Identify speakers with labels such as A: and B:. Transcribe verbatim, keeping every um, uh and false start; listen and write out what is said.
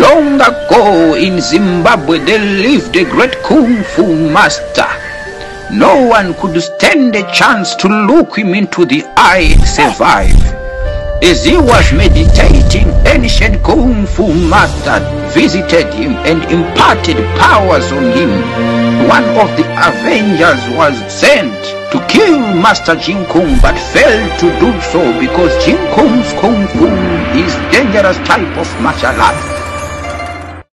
A: Long ago in Zimbabwe there lived a great Kung Fu master. No one could stand a chance to look him into the eye and survive. As he was meditating, ancient Kung Fu master visited him and imparted powers on him. One of the Avengers was sent to kill Master Jing Kung, but failed to do so because Jing Kung's Kung Fu is dangerous type of martial art.